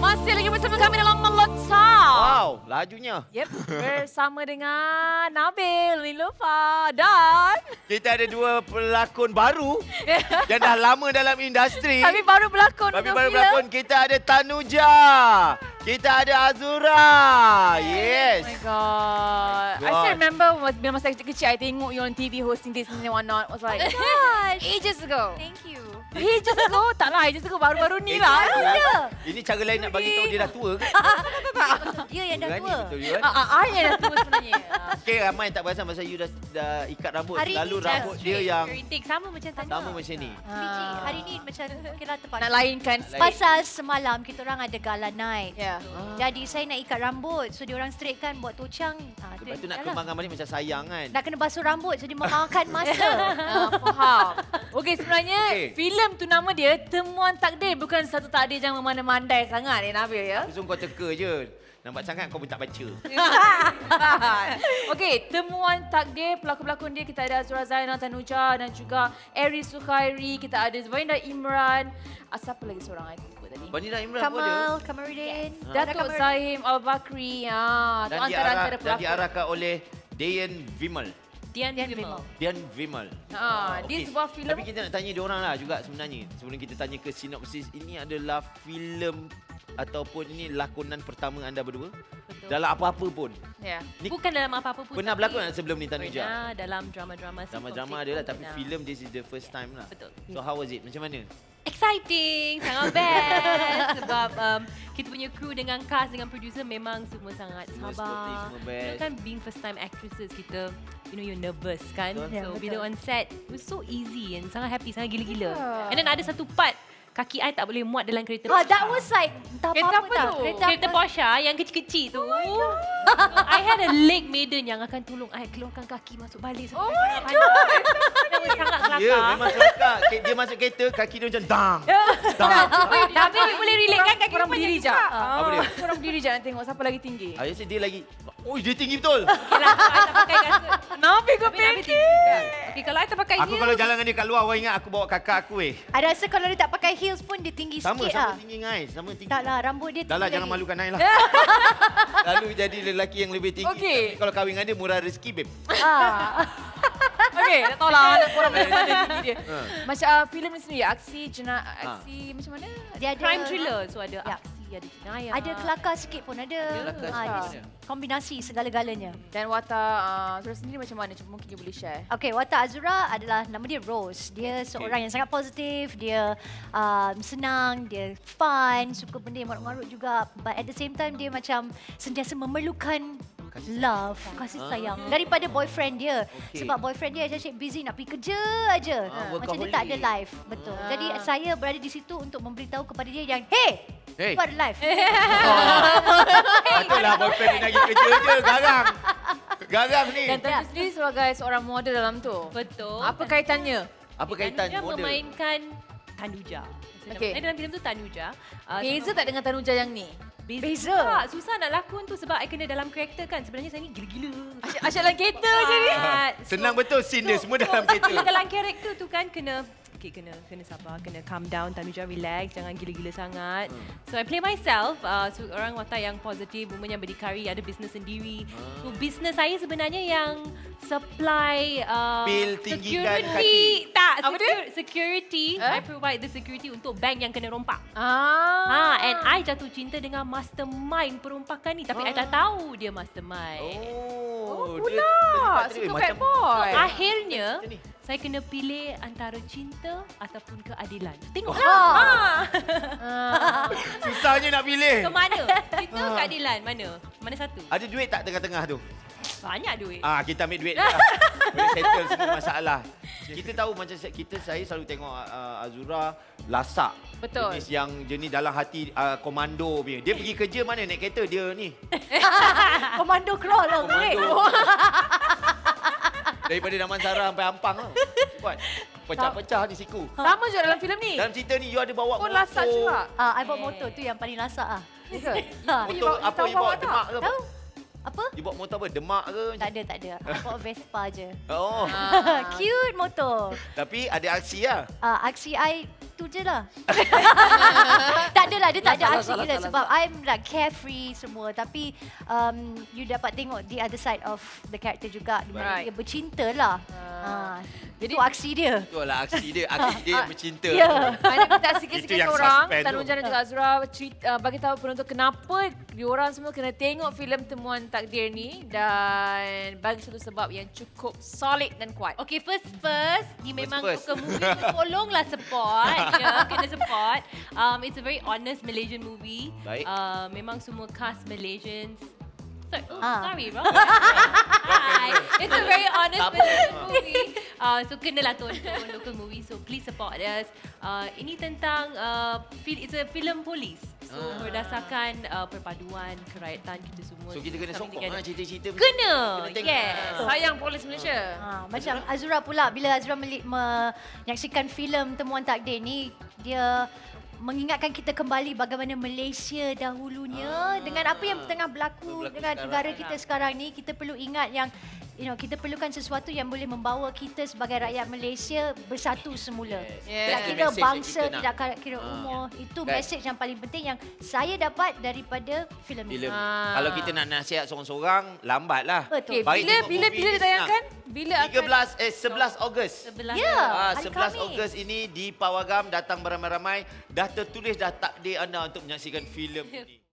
Masih lagi bersama kami dalam Melota. Wow, lajunya. Yep, bersama dengan Nabil, Nilofa dan... Kita ada dua pelakon baru yang dah lama dalam industri. Tapi baru berlakon. Kita ada Tanuja. Kita ada Azura. Yes. Oh my God. I still remember bila masa kecil-kecil, I tengok you on TV hosting this and whatnot. I was like, Gosh. ages ago. Thank you. Ages ago? Taklah, ages ago. Baru-baru ni lah. Ini cara lain nak bagi tahu dia dah tua ke? Dia yang dah Kan? tua. Betul kan? I yang dah tua sebenarnya. Okay, ramai yang tak perasan pasal you dah ikat rambut. Hari Lalu ni rambut dia yang Kerinting sama macam tadi. sama macam ni. Biji, hari ni macam kira tepat. Nak lainkan. Pasal semalam kita orang ada gala night. Ya. Jadi saya nak ikat rambut. So dia orang straightkan buat tocang. Lepas tu nak kembangkan balik macam sayang kan? Nak kena basuh rambut. So dia memakan masa. Faham. Okey, sebenarnya filem tu nama dia Temuan Takdir. Bukan satu takdir yang memandai-mandai sangat Nabil ya. Aku suruh kau teka je. Nampak sangat kau pun tak baca. Okey, Temuan Takdir. Pelakon-pelakon dia kita ada Azura Zainal Tanuja dan juga Eri Sukhairi. Kita ada Zainal Imran. Siapa lagi seorang aku lupa tadi? Vanilla Imran pun ada. Kamarudin. Datuk Zahim Al-Bakri. Tu antara-antara Dan pelakon. diarahkan oleh Dayan Vimal. Dian Vimal. Dian Vimal. Dia sebuah filem. Tapi kita nak tanya dia orang lah juga sebenarnya. Sebelum kita tanya ke sinopsis, ini adalah filem ataupun ini lakonan pertama anda berdua? Betul. Dalam apa-apa pun? Ya. Bukan dalam apa-apa pun. Pernah berlakon sebelum ni Tanuja? Pernah dalam drama-drama. Drama-drama ada lah, tapi filem this is the first time lah. Betul. So how was it? Macam mana? Exciting, sangat best sebab kita punya crew dengan cast dengan producer memang semua sangat Semua sabar. sporty, semua best. You know kan being first time actresses kita, you know you're nervous kan. Betul. Ya, So betul. bila on set, it was so easy and sangat happy, sangat gila-gila. Yeah. And then ada satu part kaki I tak boleh muat dalam kereta. That was like entah Kereta apa-apa apa tau. tu? Kereta Porsche yang kecil-kecil tu. I had a leg maiden yang akan tolong I keluarkan kaki masuk balik. Oh my God. Sangat kelakar. Ya, memang kelakar. Dia masuk kereta, kaki dia macam dang. Dang. Tapi boleh relate kan kaki Korang panjang berdiri juga. jap. Apa dia? Korang berdiri jap nak tengok siapa lagi tinggi. I rasa dia lagi... Oh, dia tinggi betul. Okay lah, kalau I tak pakai kasut. Nabil kau Tapi Nabil pendek. tinggi. Okay, kalau I tak pakai Aku heels, kalau jalan dengan dia kat luar, orang ingat aku bawa kakak aku I rasa kalau dia tak pakai heels pun dia tinggi Sama, sikit sama lah. tinggi guys. Sama tinggi. Tak lah, rambut dia tinggi Dah lah, jangan lagi. malukan Nail lah. Lalu jadi lelaki yang lebih tinggi. Okey. Tapi kalau kahwin dengan dia, murah rezeki, babe. Okey, tak tahulah anak korang macam mana tinggi dia. Ha. Macam filem ni sendiri, aksi macam mana? Dia ada crime thriller. So ada Ya. aksi, ada jenayah. Ada kelakar sikit pun ada. kelakar Dia sikit. kombinasi segala-galanya. Dan watak Azura sendiri macam mana? Cuba mungkin you boleh share. Okay, watak Azura adalah nama dia Rose. Dia seorang yang sangat positif, dia senang, dia fun, suka benda yang marut-marut juga. But at the same time, dia macam sentiasa memerlukan love, kasih sayang daripada boyfriend dia. Okey. Sebab boyfriend dia asyik busy nak pergi kerja aja. Macam dia tak ada workaholic. life. Betul. Jadi saya berada di situ untuk memberitahu kepada dia yang, hey, Hey. you ada life. Patutlah boyfriend dia nak pergi kerja je. Garang. Garang ni. Dan tentu sendiri sebagai seorang model dalam tu. Betul. Apa kaitannya? Apa kaitan Dia model? memainkan Tanuja. Okey. Dalam filem tu Tanuja. Beza tak dengan Tanuja yang ni? Beza. Tak, susah nak lakon tu sebab I kena dalam karakter kan. Sebenarnya saya ni gila-gila. Asyik dalam kereta je ni. Senang betul scene dia semua dalam kereta. Dalam karakter tu kan kena kena sabar, kena calm down, Tanuja relax, jangan gila-gila sangat. So I play myself, orang watak yang positif, woman yang berdikari, ada business sendiri. So business saya sebenarnya yang supply Pil tinggikan security. kaki. Tak, Apa dia? security. I provide the security untuk bank yang kena rompak. And I jatuh cinta dengan mastermind perompakan ni, tapi I tak tahu dia mastermind. Pula. Suka bad boy. Akhirnya Macam ni. saya kena pilih antara cinta ataupun keadilan. Tengoklah. Susahnya nak pilih. Ke mana? Cinta keadilan mana? Mana satu? Ada duit tak tengah-tengah tu? Banyak duit. Kita ambil duit lah. Boleh settle semua masalah. Kita tahu macam saya selalu tengok Azura lasak. Betul. Jenis dalam hati komando punya. Dia pergi kerja mana naik kereta dia ni. Komando crawl lah. Komando. Daripada Damansara sampai Ampang tau. Buat pecah-pecah di siku. Sama juga dalam filem ni. Dalam cerita ni you ada bawa Pun motor. lasak juga. I bawa motor tu yang paling lasak ah. Motor apa you bawa? Demak ke apa? Tahu? Apa? You bawa motor apa? Demak ke? Tak ada, tak ada. I bawa Vespa je. Oh. Cute motor. Tapi ada aksi lah. Aksi I tu tu je lah. Tak adalah, dia tak ada arti gila sebab I'm like carefree semua. Tapi you dapat tengok the other side of the character juga. Di mana dia bercinta lah. Jadi itu aksi dia. Betul lah aksi dia. Aksi dia yang bercinta. Ya. Mana kita sikit-sikit Itu yang orang, suspend Tan tu. Hujan dan juga Azura bagi tahu penonton kenapa diorang semua kena tengok filem Temuan Takdir ni dan bagi satu sebab yang cukup solid dan kuat. Okay, first, ni memang First. suka movie tu tolonglah support. Ya, kena support. It's a very honest Malaysian movie. Baik. Memang semua cast Malaysians. Sorry, wrong. Hi. It's a very honest Malaysian movie. So kenalah tonton local movie. So please support us. Ini tentang it's a film polis. So berdasarkan perpaduan kerakyatan kita semua. So kita kena sokong lah cerita-cerita. Kena. tengok. Yes. Sayang polis Malaysia. Macam Azura pula, bila Azura menyaksikan filem Temuan Takdir ni, dia mengingatkan kita kembali bagaimana Malaysia dahulunya dengan apa yang tengah berlaku dengan negara kita sekarang ni. Kita perlu ingat yang kita perlukan sesuatu yang boleh membawa kita sebagai rakyat Malaysia bersatu semula. Yes. Tak kira Message bangsa, yang kita tidak kira umur. Itu Kan? mesej yang paling penting yang saya dapat daripada filem ni. Filem. Kalau kita nak nasihat seorang-seorang, lambatlah. Betul. Okay, Baik tengok bila movie ni ditayangkan? senang. Bila akan 11 Ogos. Ya, hari 11 Khamis. Ogos ini di Pawagam, datang beramai-ramai. Dah tertulis dah takdir anda untuk menyaksikan filem ini.